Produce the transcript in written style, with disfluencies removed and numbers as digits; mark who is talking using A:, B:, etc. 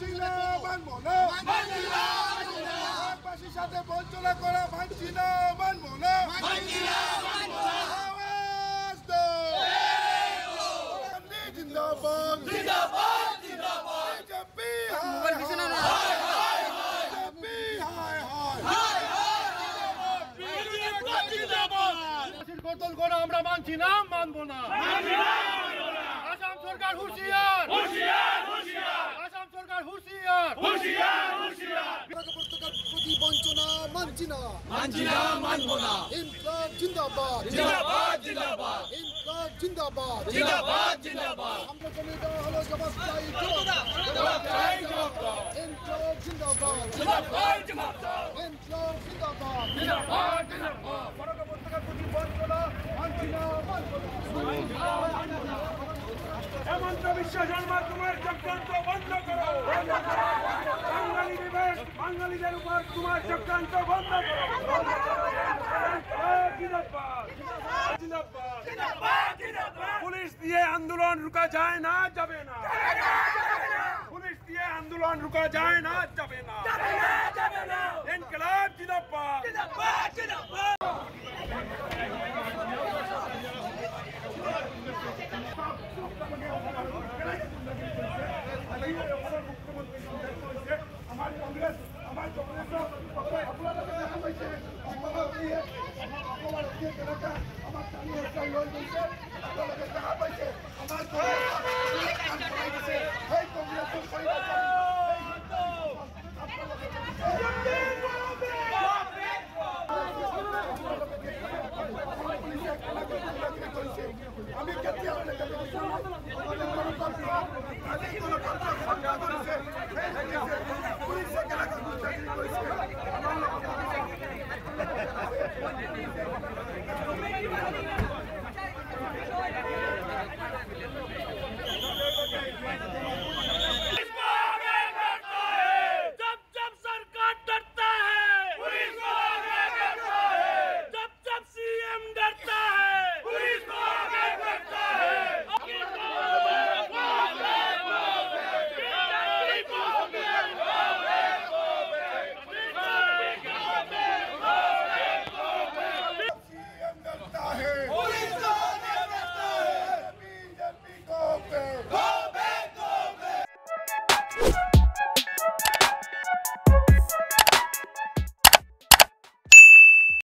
A: মানছি না মানবো না দেশবাসীর সাথে বঞ্চনা করা মানছি না মানবো না আওয়াজ দো জিন্দাবাদ জিন্দাবাদ জিন্দাবাদ বিজেপি মোবাইল পিছনে না বিজেপি হায় হায় বিজেপি জিন্দাবাদ কতল করা আমরা মানছি না মানবো না আসাম সরকার হুঁশিয়ার হুঁশিয়ার হুঁশিয়ার আসাম সরকার হুঁশিয়ার হুঁশিয়ার হুঁশিয়ার প্রতি বঞ্চনা মানছি না মানবো না ইনকলাব জিন্দাবাদ জিন্দাবাদ জিন্দাবাদ ইনকলাব জিন্দাবাদ জিন্দাবাদ জিন্দাবাদ আমরা জমি দেওয়া হলো জবাব চাই জবাব চাই জবাব দাও ইনকলাব জিন্দাবাদ জিন্দাবাদ জিন্দাবাদ ইনকলাব জিন্দাবাদ জিন্দাবাদ জিন্দাবাদ প্রতি বঞ্চনা মানছি না মানবো না হেমন্ত বিশ্ব শর্মা তোমার চক্রান্ত বন্ধ করো বাঙালি বিবেক বাঙালিদের উপর তোমার চক্রান্ত বন্ধ করো পুলিশ দিয়ে আন্দোলন রুকা যায় না যাবে না পুলিশ দিয়ে আন্দোলন রুকা যায় না যাবে না ইনকলাব জিন্দাবাদ मुख्यमंत्री हमारे कांग्रेस